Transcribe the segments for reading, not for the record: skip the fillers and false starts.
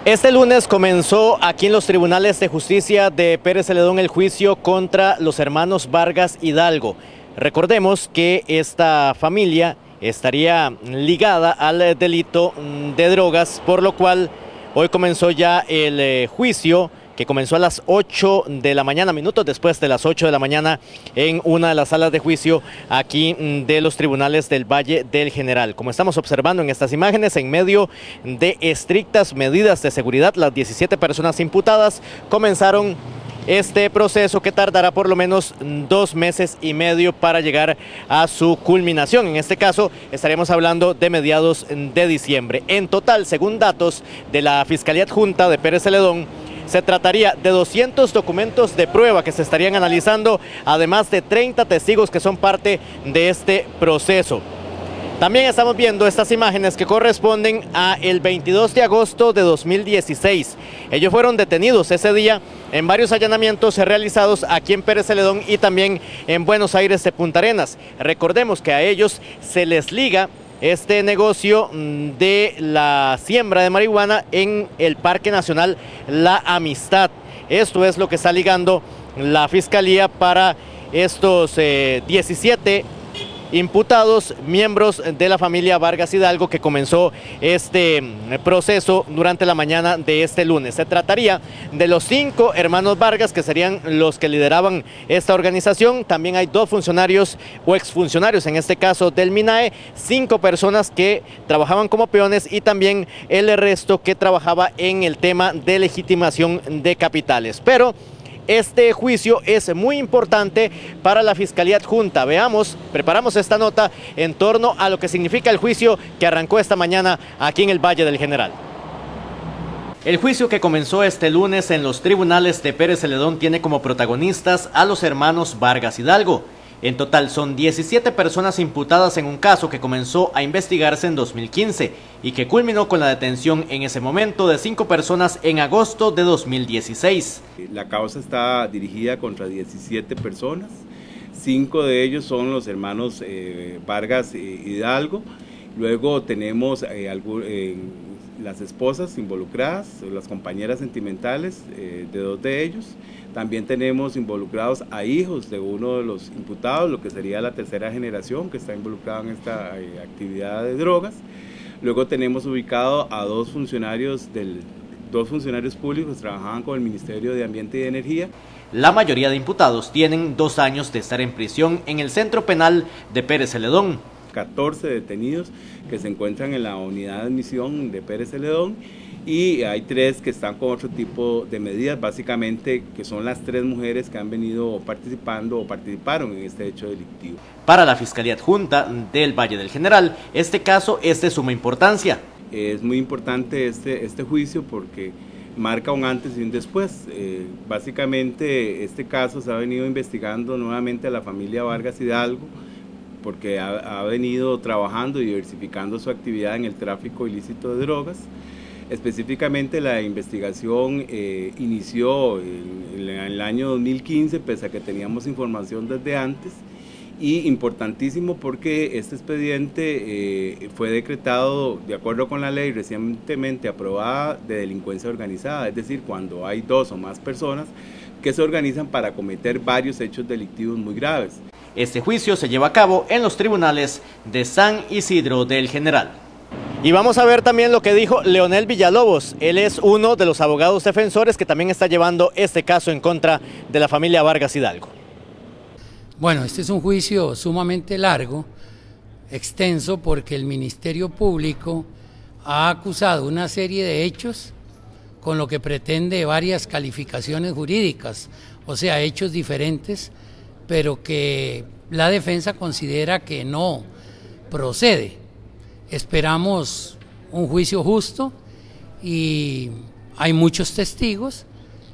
Este lunes comenzó aquí en los tribunales de justicia de Pérez Celedón el juicio contra los hermanos Vargas Hidalgo. Recordemos que esta familia estaría ligada al delito de drogas, por lo cual hoy comenzó ya el juicio, que comenzó a las 8 de la mañana, minutos después de las 8 de la mañana, en una de las salas de juicio aquí de los tribunales del Valle del General. Como estamos observando en estas imágenes, en medio de estrictas medidas de seguridad, las 17 personas imputadas comenzaron este proceso que tardará por lo menos 2 meses y medio para llegar a su culminación. En este caso estaremos hablando de mediados de diciembre. En total, según datos de la Fiscalía Adjunta de Pérez Celedón, se trataría de 200 documentos de prueba que se estarían analizando, además de 30 testigos que son parte de este proceso. También estamos viendo estas imágenes que corresponden a el 22 de agosto de 2016. Ellos fueron detenidos ese día en varios allanamientos realizados aquí en Pérez Celedón y también en Buenos Aires de Punta Arenas. Recordemos que a ellos se les liga este negocio de la siembra de marihuana en el Parque Nacional La Amistad. Esto es lo que está ligando la Fiscalía para estos 17 imputados, miembros de la familia Vargas Hidalgo, que comenzó este proceso durante la mañana de este lunes. Se trataría de los 5 hermanos Vargas, que serían los que lideraban esta organización. También hay 2 funcionarios o exfuncionarios, en este caso del MINAE, 5 personas que trabajaban como peones y también el resto que trabajaba en el tema de legitimación de capitales. Pero este juicio es muy importante para la Fiscalía Adjunta. Veamos, preparamos esta nota en torno a lo que significa el juicio que arrancó esta mañana aquí en el Valle del General. El juicio que comenzó este lunes en los tribunales de Pérez Celedón tiene como protagonistas a los hermanos Vargas Hidalgo. En total son 17 personas imputadas en un caso que comenzó a investigarse en 2015 y que culminó con la detención en ese momento de 5 personas en agosto de 2016. La causa está dirigida contra 17 personas, 5 de ellos son los hermanos Vargas Hidalgo. Luego tenemos las esposas involucradas, las compañeras sentimentales de 2 de ellos. También tenemos involucrados a hijos de uno de los imputados, lo que sería la tercera generación que está involucrada en esta actividad de drogas. Luego tenemos ubicado a 2 funcionarios públicos que trabajaban con el Ministerio de Ambiente y de Energía. La mayoría de imputados tienen 2 años de estar en prisión en el Centro Penal de Pérez Celedón. 14 detenidos que se encuentran en la unidad de admisión de Pérez Celedón y hay 3 que están con otro tipo de medidas, básicamente que son las 3 mujeres que han venido participando o participaron en este hecho delictivo. Para la Fiscalía Adjunta del Valle del General, este caso es de suma importancia. Es muy importante este juicio porque marca un antes y un después. Básicamente este caso se ha venido investigando nuevamente a la familia Vargas Hidalgo, porque ha venido trabajando y diversificando su actividad en el tráfico ilícito de drogas. Específicamente la investigación inició en el año 2015, pese a que teníamos información desde antes, y importantísimo porque este expediente fue decretado de acuerdo con la ley recientemente aprobada de delincuencia organizada, es decir, cuando hay 2 o más personas que se organizan para cometer varios hechos delictivos muy graves. Este juicio se lleva a cabo en los tribunales de San Isidro del General. Y vamos a ver también lo que dijo Leonel Villalobos. Él es uno de los abogados defensores que también está llevando este caso en contra de la familia Vargas Hidalgo. Bueno, este es un juicio sumamente largo, extenso, porque el Ministerio Público ha acusado una serie de hechos con lo que pretende varias calificaciones jurídicas, o sea, hechos diferentes, pero que la defensa considera que no procede. Esperamos un juicio justo y hay muchos testigos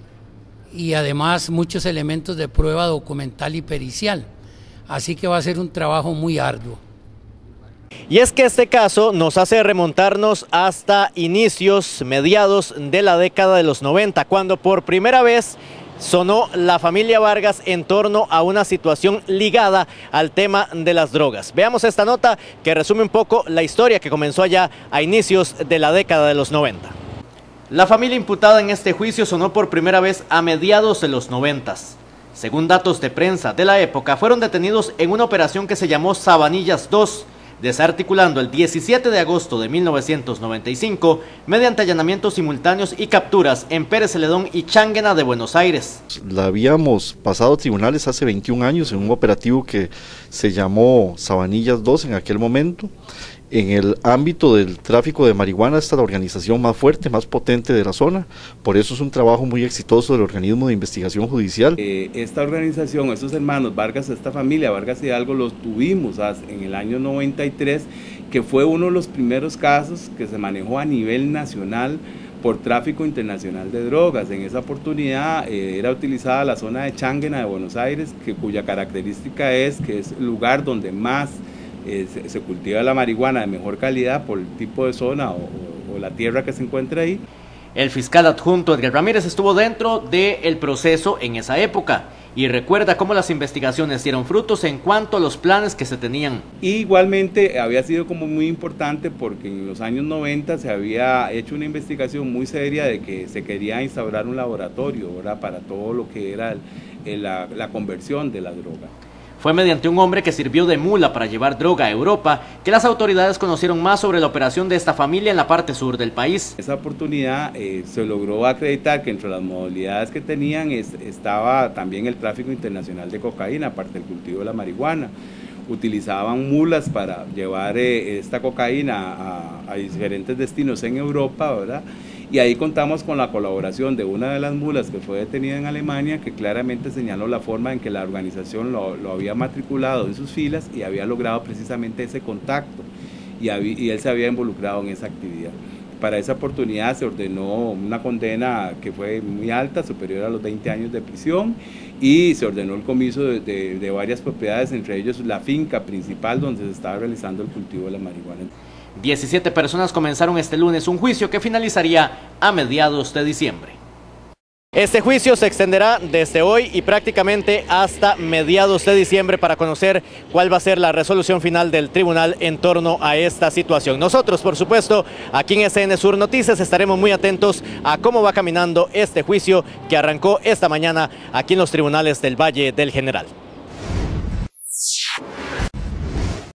y además muchos elementos de prueba documental y pericial, así que va a ser un trabajo muy arduo. Y es que este caso nos hace remontarnos hasta mediados de la década de los 90, cuando por primera vez sonó la familia Vargas en torno a una situación ligada al tema de las drogas. Veamos esta nota que resume un poco la historia que comenzó allá a inicios de la década de los 90. La familia imputada en este juicio sonó por primera vez a mediados de los 90s. Según datos de prensa de la época, fueron detenidos en una operación que se llamó Sabanillas 2, desarticulando el 17 de agosto de 1995 mediante allanamientos simultáneos y capturas en Pérez Celedón y Chángena de Buenos Aires. La habíamos pasado a tribunales hace 21 años en un operativo que se llamó Sabanillas 2 en aquel momento. En el ámbito del tráfico de marihuana, esta es la organización más fuerte, más potente de la zona, por eso es un trabajo muy exitoso del organismo de investigación judicial. Esta organización, estos hermanos Vargas, esta familia Vargas Hidalgo, los tuvimos en el año 93, que fue uno de los primeros casos que se manejó a nivel nacional por tráfico internacional de drogas. En esa oportunidad era utilizada la zona de Chángena de Buenos Aires, cuya característica es que es el lugar donde más se cultiva la marihuana de mejor calidad por el tipo de zona o la tierra que se encuentra ahí. El fiscal adjunto Edgar Ramírez estuvo dentro del proceso en esa época y recuerda cómo las investigaciones dieron frutos en cuanto a los planes que se tenían. Y igualmente había sido como muy importante porque en los años 90 se había hecho una investigación muy seria de que se quería instaurar un laboratorio, ¿verdad?, para todo lo que era la conversión de la droga. Fue mediante un hombre que sirvió de mula para llevar droga a Europa que las autoridades conocieron más sobre la operación de esta familia en la parte sur del país. En esa oportunidad se logró acreditar que entre las modalidades que tenían estaba también el tráfico internacional de cocaína, aparte del cultivo de la marihuana. Utilizaban mulas para llevar esta cocaína a diferentes destinos en Europa, ¿verdad? Y ahí contamos con la colaboración de una de las mulas que fue detenida en Alemania, que claramente señaló la forma en que la organización lo había matriculado en sus filas y había logrado precisamente ese contacto, y él se había involucrado en esa actividad. Para esa oportunidad se ordenó una condena que fue muy alta, superior a los 20 años de prisión, y se ordenó el comiso de varias propiedades, entre ellos la finca principal donde se estaba realizando el cultivo de la marihuana. 17 personas comenzaron este lunes un juicio que finalizaría a mediados de diciembre. Este juicio se extenderá desde hoy y prácticamente hasta mediados de diciembre para conocer cuál va a ser la resolución final del tribunal en torno a esta situación. Nosotros, por supuesto, aquí en SN Sur Noticias estaremos muy atentos a cómo va caminando este juicio que arrancó esta mañana aquí en los tribunales del Valle del General.